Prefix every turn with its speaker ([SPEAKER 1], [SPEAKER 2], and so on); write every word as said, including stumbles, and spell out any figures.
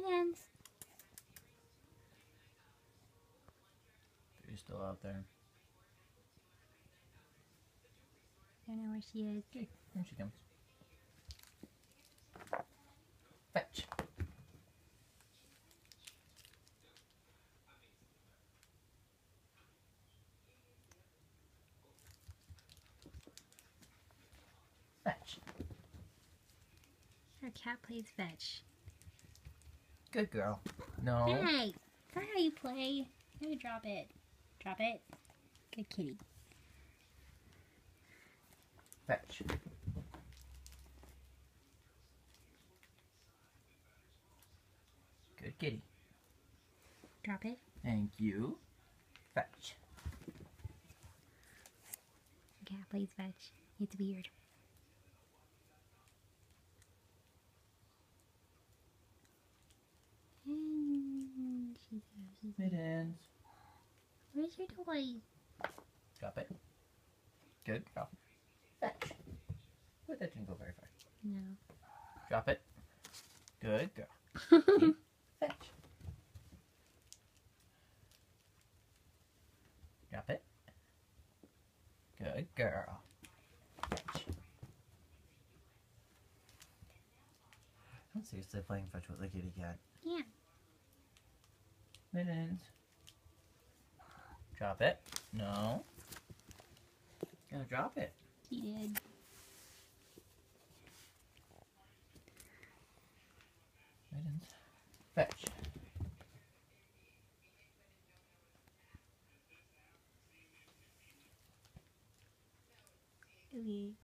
[SPEAKER 1] Mittens.
[SPEAKER 2] You're still out there.
[SPEAKER 1] Don't know where she is.
[SPEAKER 2] Okay, here she comes. Fetch. Fetch.
[SPEAKER 1] Our cat plays fetch.
[SPEAKER 2] Good girl. No.
[SPEAKER 1] Hey! That's how you play. Maybe drop it. Drop it. Good kitty.
[SPEAKER 2] Fetch. Good kitty.
[SPEAKER 1] Drop it.
[SPEAKER 2] Thank you. Fetch.
[SPEAKER 1] Our cat plays fetch. It's weird. And she's, she's
[SPEAKER 2] Mittens.
[SPEAKER 1] Where's your toy?
[SPEAKER 2] Drop it. Good girl. Fetch. Wait, that didn't go very far.
[SPEAKER 1] No.
[SPEAKER 2] Drop it. Good girl. Keep. Fetch. Drop it. Good girl. Fetch. I'm seriously playing fetch with the kitty cat.
[SPEAKER 1] Yeah.
[SPEAKER 2] Mittens. Drop it. No. Gonna drop it.
[SPEAKER 1] She did.
[SPEAKER 2] Mittens. Fetch.
[SPEAKER 1] Okay.